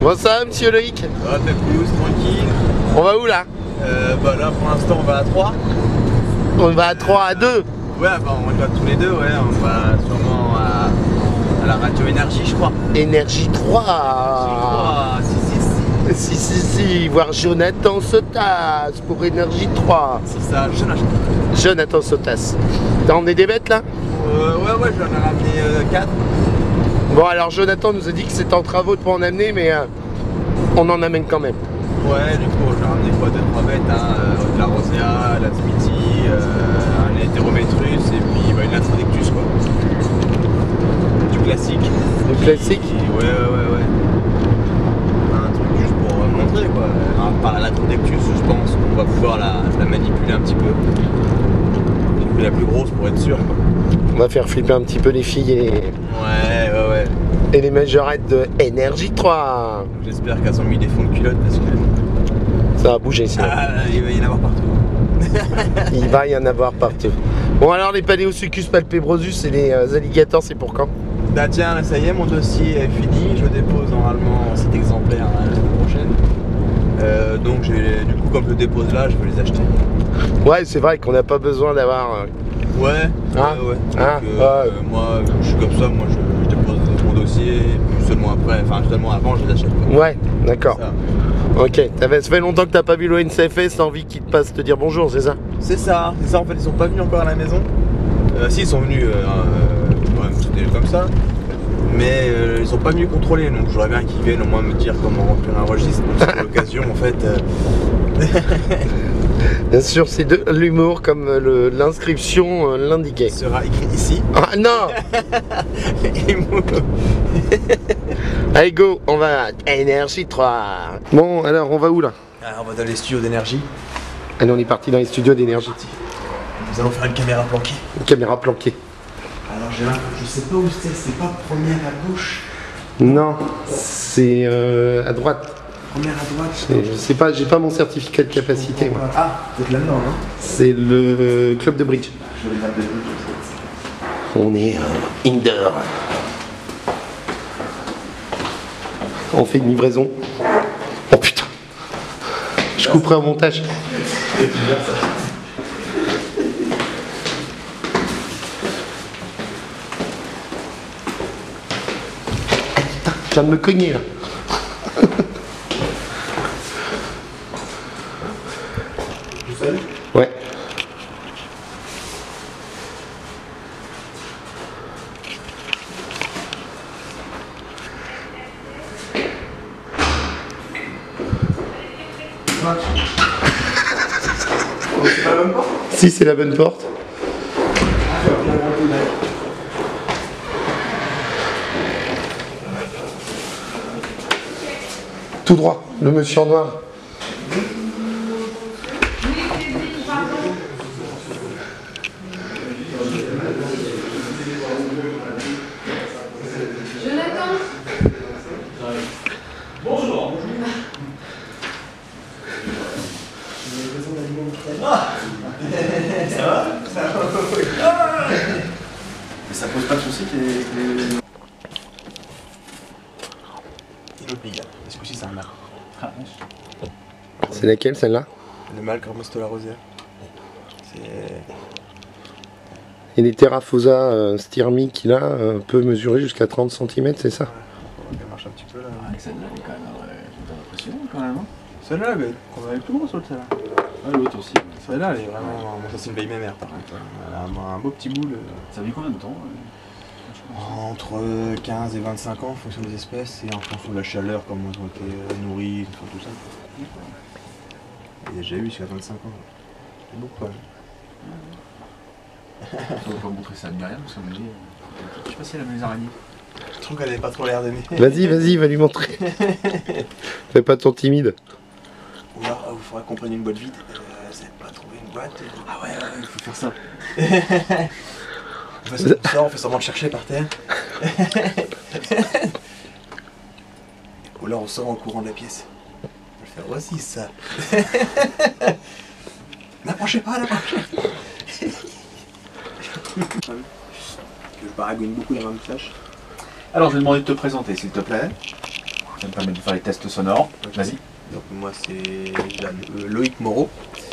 Bon ça va monsieur Loïc? Ah, Pépouze, tranquille. On va où là? Bah là pour l'instant on va à 3. On va à 3, à 2. Ouais, bah on va tous les deux, ouais. On va sûrement à la radio Énergie, je crois. Énergie 3. Si, voir Jonathan Sotas pour Énergie 3. C'est ça, Jonathan Sotas. T'as emmené des bêtes là? Ouais, j'en ai ramené 4. Bon alors Jonathan nous a dit que c'était en travaux de pas en amener, mais on en amène quand même. Ouais, du coup j'ai ramené quoi, 2-3 bêtes, de la Rosea, la Smithy, un Heterometrus et puis une Latrodectus quoi. Du classique. Du classique? Ouais. Un truc juste pour montrer quoi. Par la Latrodectus, je pense qu'on va pouvoir la manipuler un petit peu. J'ai pris la plus grosse pour être sûr quoi. On va faire flipper un petit peu les filles Ouais. et les majorettes de Énergie 3. J'espère qu'elles ont mis des fonds de culotte parce que ça va bouger ça. Il va y en avoir partout. Il va y en avoir partout. Bon alors les Paléosuchus palpebrosus et les alligators c'est pour quand? Bah tiens, ça y est, mon dossier est fini. Je dépose normalement cet exemplaire la semaine prochaine. Donc du coup comme je le dépose là, je vais les acheter. Ouais c'est vrai qu'on n'a pas besoin d'avoir... Ouais. Moi je suis comme ça, moi je dépose mon dossier et puis seulement avant je les achète quoi. Ouais, d'accord. Ok, ça fait longtemps que t'as pas vu l'ONCFS, t'as envie qu'ils te passent te dire bonjour, c'est ça? C'est ça en fait, ils sont pas venus encore à la maison. Si, ils sont venus c'était comme ça. Mais ils sont pas venus contrôler, donc j'aurais bien qu'ils viennent au moins me dire comment remplir un registre. Donc c'est l'occasion en fait. Bien sûr, c'est de l'humour comme l'inscription l'indiquait. Il sera écrit ici. Ah non. Allez go, on va à Énergie 3. Bon alors on va où là? On va dans les studios d'énergie. Allez on est parti dans les studios d'énergie. Nous allons faire une caméra planquée. Une caméra planquée. Alors je sais pas où c'est pas première à gauche. Non, c'est à droite. Première à droite. Je sais pas, j'ai pas mon certificat de capacité moi. Ah, peut-être là-dedans, non? C'est le club de bridge. Je vais regarder. On est indoor. On fait une livraison. Oh putain. Je couperai au montage. Putain, je viens de me cogner là. Ouais. C'est pas la bonne porte? Si, c'est la bonne porte. Tout droit, le monsieur en noir. Jonathan. Bonjour. Ça va? Mais ça pose pas de soucis que les... Il oublie, est-ce que c'est un mâle? C'est laquelle celle-là? Le mâle Cormostola rosea. C'est... Et les Terraphosa styrmi qu'il a peut mesurer jusqu'à 30 cm, c'est ça? Ouais, elle marche un petit peu là. Celle-là, elle est quand même impressionnante quand même. Celle-là, elle est plus grosse celle-là. Ah, l'autre aussi. Celle-là, elle est vraiment... Bon, ça c'est une vieille mémère par contre. Elle a un beau petit boule. Ça a mis combien de temps Entre 15 et 25 ans en fonction des espèces et en fonction de la chaleur, comment elles ont été nourries, tout ça. Il y a déjà eu jusqu'à 25 ans. C'est beaucoup quand même. On va pas montrer ça à Myriam parce qu'elle m'a dit. Je sais pas si elle aime les araignées. Je trouve qu'elle avait pas trop l'air d'aimer. Vas-y, va lui montrer. Fais pas ton timide. Ou alors, il faudra qu'on prenne une boîte vide. Vous n'avez pas trouvé une boîte. Ah ouais, il faut faire ça. On fait semblant de chercher par terre. Ou alors on sort en courant de la pièce. On va faire voici ça. N'approchez pas. Je baragouine beaucoup dans ma moustache. Alors, je vais demander de te présenter, s'il te plaît. Ça me permet de faire les tests sonores. Ok. Vas-y. Donc moi c'est Loïc Moreau.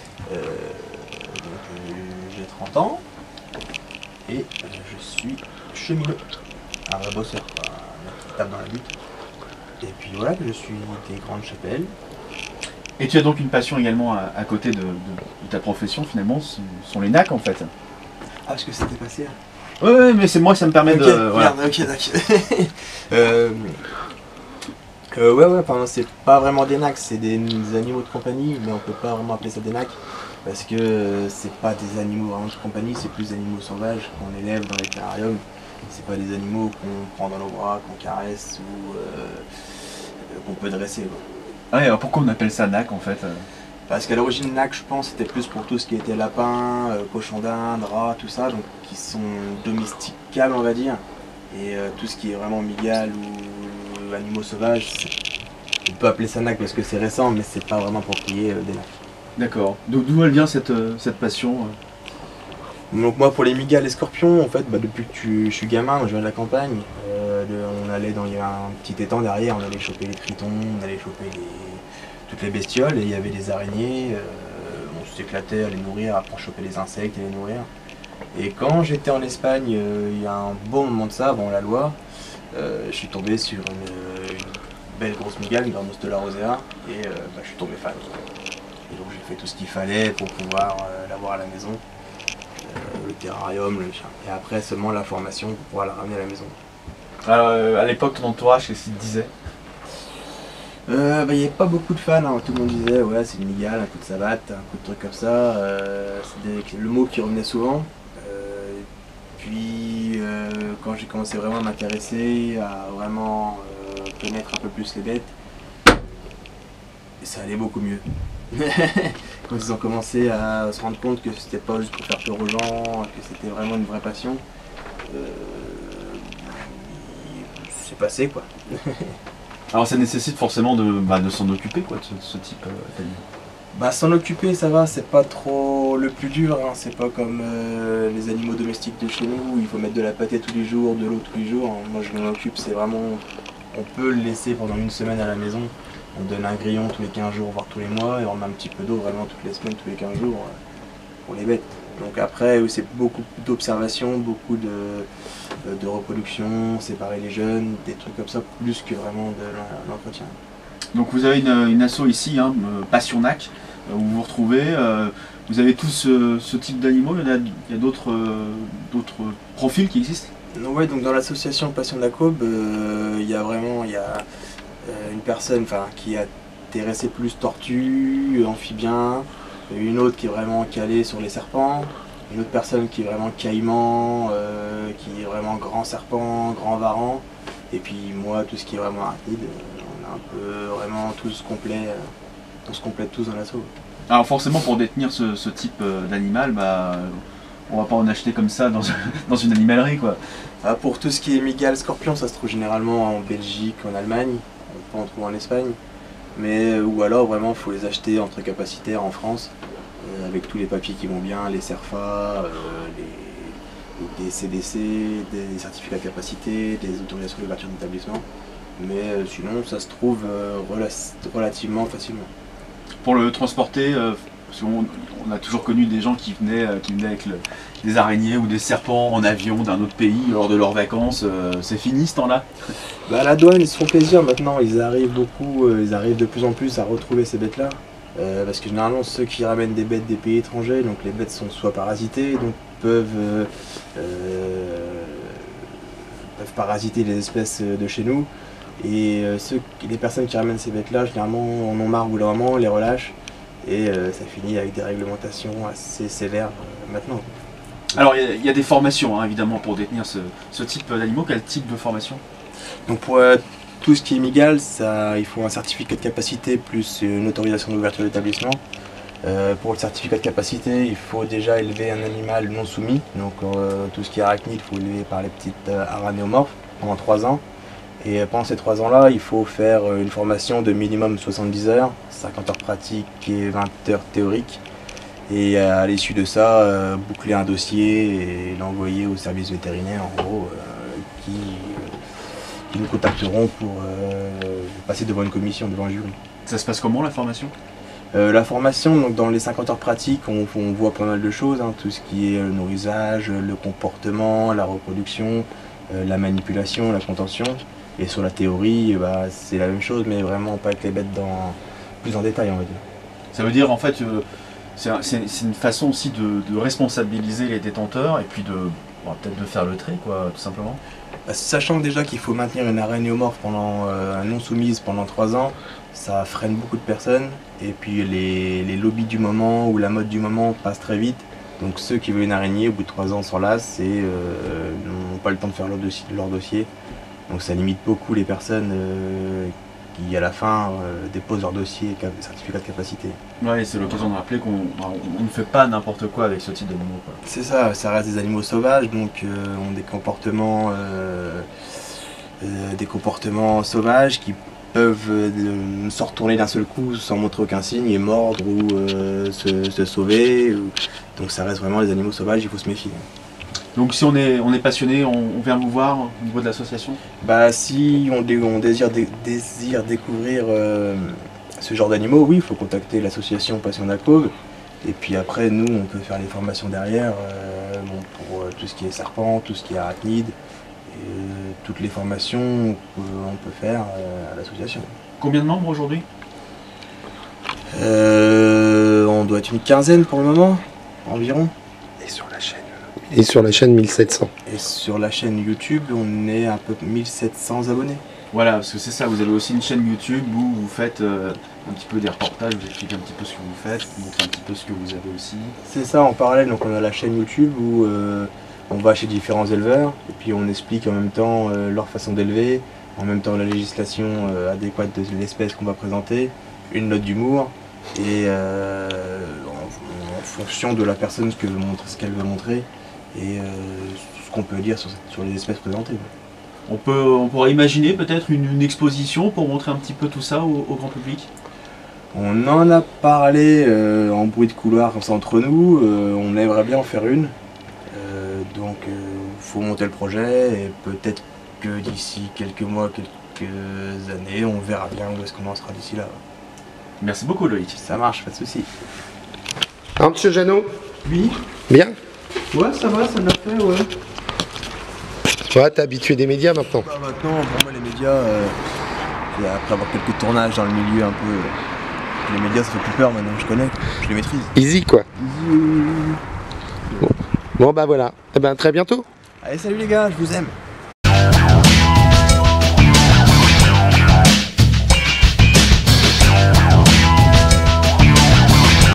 J'ai 30 ans et je suis cheminot. Un vrai bosseur, quoi. Un mec qui tape dans la butte. Et puis voilà, je suis des Grandes Chapelles. Et tu as donc une passion également à côté de ta profession, finalement, ce sont les NAC en fait. Ah, parce que c'était passé. Ouais, mais c'est moi, ça me permet Ok, de. Voilà. merde, ok, d'accord. Ouais, enfin, c'est pas vraiment des NAC, c'est des animaux de compagnie, mais on peut pas vraiment appeler ça des NAC parce que c'est pas des animaux vraiment de compagnie, c'est plus des animaux sauvages qu'on élève dans les terrariums. C'est pas des animaux qu'on prend dans nos bras, qu'on caresse ou qu'on peut dresser, quoi. Ah ouais, alors pourquoi on appelle ça NAC en fait Parce qu'à l'origine, NAC, je pense, c'était plus pour tout ce qui était lapin, cochon d'Inde, rat, tout ça, donc qui sont domesticables, on va dire. Et tout ce qui est vraiment mygale ou animaux sauvages, on peut appeler ça NAC parce que c'est récent, mais c'est pas vraiment approprié des NAC. D'accord. D'où elle vient cette passion Donc moi, pour les mygales et scorpions, en fait, depuis que je suis gamin, je viens de la campagne, on allait il y avait un petit étang derrière, on allait choper les tritons, on allait choper toutes les bestioles, et il y avait des araignées, on s'éclatait à les nourrir, après on chopait les insectes et les nourrir. Et quand j'étais en Espagne, il y a un bon moment de ça, avant la loi, je suis tombé sur une belle grosse mygale, une Grammostola rosea, et je suis tombé fan. Et donc j'ai fait tout ce qu'il fallait pour pouvoir l'avoir à la maison, le terrarium, le chien. Et après seulement la formation pour pouvoir la ramener à la maison. Alors, à l'époque, ton entourage, qu'est-ce qu'il te disait Il n'y avait pas beaucoup de fans, hein. Tout le monde disait ouais c'est une mygale, un coup de savate, un coup de truc comme ça, c'est le mot qui revenait souvent. Puis quand j'ai commencé vraiment à m'intéresser, à vraiment connaître un peu plus les bêtes, ça allait beaucoup mieux. Quand ils ont commencé à se rendre compte que c'était pas juste pour faire peur aux gens, que c'était vraiment une vraie passion, c'est passé quoi. Alors ça nécessite forcément de s'en occuper, quoi, de ce type d'animal. S'en occuper ça va, c'est pas trop le plus dur, hein. C'est pas comme les animaux domestiques de chez nous où il faut mettre de la pâtée tous les jours, de l'eau tous les jours. Moi je m'en occupe, c'est vraiment, on peut le laisser pendant une semaine à la maison. On donne un grillon tous les 15 jours, voire tous les mois, et on met un petit peu d'eau vraiment toutes les semaines, tous les 15 jours pour les bêtes. Donc après, c'est beaucoup d'observation, beaucoup de reproduction, séparer les jeunes, des trucs comme ça, plus que vraiment de l'entretien. Donc vous avez une asso ici, hein, Passion NAC, où vous vous retrouvez. Vous avez tous ce type d'animaux, il y a d'autres profils qui existent? Ouais, donc dans l'association Passion de la Cobe, il y a une personne qui est intéressée plus tortue, amphibien, une autre qui est vraiment calée sur les serpents, une autre personne qui est vraiment caïman, qui est vraiment grand serpent, grand varan, et puis moi tout ce qui est vraiment arachnide, on a un peu vraiment tous complet, on se complète tous dans l'assaut. Alors forcément pour détenir ce type d'animal, on va pas en acheter comme ça dans une animalerie, quoi. Pour tout ce qui est mygale, scorpion, ça se trouve généralement en Belgique, en Allemagne, on peut en trouver en Espagne, mais ou alors vraiment il faut les acheter entre capacitaires en France, avec tous les papiers qui vont bien, les CERFA, des CDC, des certificats de capacité, des autorisations d'ouverture d'établissement, mais sinon ça se trouve relativement facilement. Pour le transporter, parce qu'on a toujours connu des gens qui venaient avec des araignées ou des serpents en avion d'un autre pays lors de leurs vacances. C'est fini ce temps-là? La douane, ils se font plaisir maintenant, ils arrivent de plus en plus à retrouver ces bêtes-là. Parce que généralement ceux qui ramènent des bêtes des pays étrangers, donc les bêtes sont soit parasitées, donc peuvent parasiter les espèces de chez nous. Et les personnes qui ramènent ces bêtes-là, généralement en ont marre au bout d'un moment, les relâchent. Et ça finit avec des réglementations assez sévères maintenant. Alors il y a des formations, hein, évidemment, pour détenir ce type d'animaux. Quel type de formation? Donc pour tout ce qui est mygale, il faut un certificat de capacité plus une autorisation d'ouverture d'établissement. Pour le certificat de capacité, il faut déjà élever un animal non soumis. Donc tout ce qui est arachnide, il faut élever par les petites aranéomorphes pendant 3 ans. Et pendant ces 3 ans-là, il faut faire une formation de minimum 70 heures, 50 heures pratiques et 20 heures théoriques. Et à l'issue de ça, boucler un dossier et l'envoyer au service vétérinaire, en gros, qui qui nous contacteront pour passer devant une commission, devant un jury. Ça se passe comment la formation? La formation, donc dans les 50 heures pratiques, on voit pas mal de choses, hein, tout ce qui est le nourrissage, le comportement, la reproduction, la manipulation, la contention. Et sur la théorie, c'est la même chose, mais vraiment pas avec les bêtes plus en détail, on va dire. Ça veut dire en fait, c'est une façon aussi de responsabiliser les détenteurs et puis peut-être de faire le trait, quoi, tout simplement. Sachant déjà qu'il faut maintenir une araignéomorphe non soumise pendant 3 ans, ça freine beaucoup de personnes. Et puis les lobbies du moment ou la mode du moment passent très vite. Donc ceux qui veulent une araignée au bout de 3 ans s'en lassent et n'ont pas le temps de faire leur dossier. Donc ça limite beaucoup les personnes qui à la fin déposent leur dossier certificat de capacité. Ouais, c'est l'occasion de rappeler qu'on ne fait pas n'importe quoi avec ce type d'animaux. C'est ça, ça reste des animaux sauvages, donc ont des comportements sauvages qui peuvent se retourner d'un seul coup sans montrer aucun signe et mordre ou se sauver. Donc ça reste vraiment des animaux sauvages, il faut se méfier. Donc si on est passionné, on vient vous voir au niveau de l'association? Si on désire découvrir ce genre d'animaux, oui, il faut contacter l'association Passion d'Alcôve. Et puis après, nous, on peut faire les formations derrière pour tout ce qui est serpent, tout ce qui est arachnide. Toutes les formations qu'on peut faire à l'association. Combien de membres aujourd'hui? On doit être une quinzaine pour le moment, environ. Et sur la chaîne 1700. Et sur la chaîne YouTube, on est un peu 1700 abonnés. Voilà, parce que c'est ça, vous avez aussi une chaîne YouTube où vous faites un petit peu des reportages, vous expliquez un petit peu ce que vous faites, vous montrez un petit peu ce que vous avez aussi. C'est ça, en parallèle, donc on a la chaîne YouTube où on va chez différents éleveurs et puis on explique en même temps leur façon d'élever, en même temps la législation adéquate de l'espèce qu'on va présenter, une note d'humour et en fonction de la personne ce qu'elle veut montrer et ce qu'on peut dire sur les espèces présentées. On pourrait imaginer peut-être une exposition pour montrer un petit peu tout ça au grand public? On en a parlé en bruit de couloir comme ça entre nous, on aimerait bien en faire une. Donc il faut monter le projet et peut-être que d'ici quelques mois, quelques années, on verra bien où est-ce qu'on en sera d'ici là. Merci beaucoup Loïc. Ça marche, pas de souci. Alors, monsieur Jeannot? Oui. Bien? Ouais, ça va, ça l'a fait, ouais. Ouais, t'es habitué des médias maintenant? Maintenant, pour moi, les médias, après avoir quelques tournages dans le milieu un peu, les médias ça fait plus peur maintenant, je connais, je les maîtrise. Easy quoi. Bon bah voilà. Eh ben très bientôt. Allez, salut les gars, je vous aime.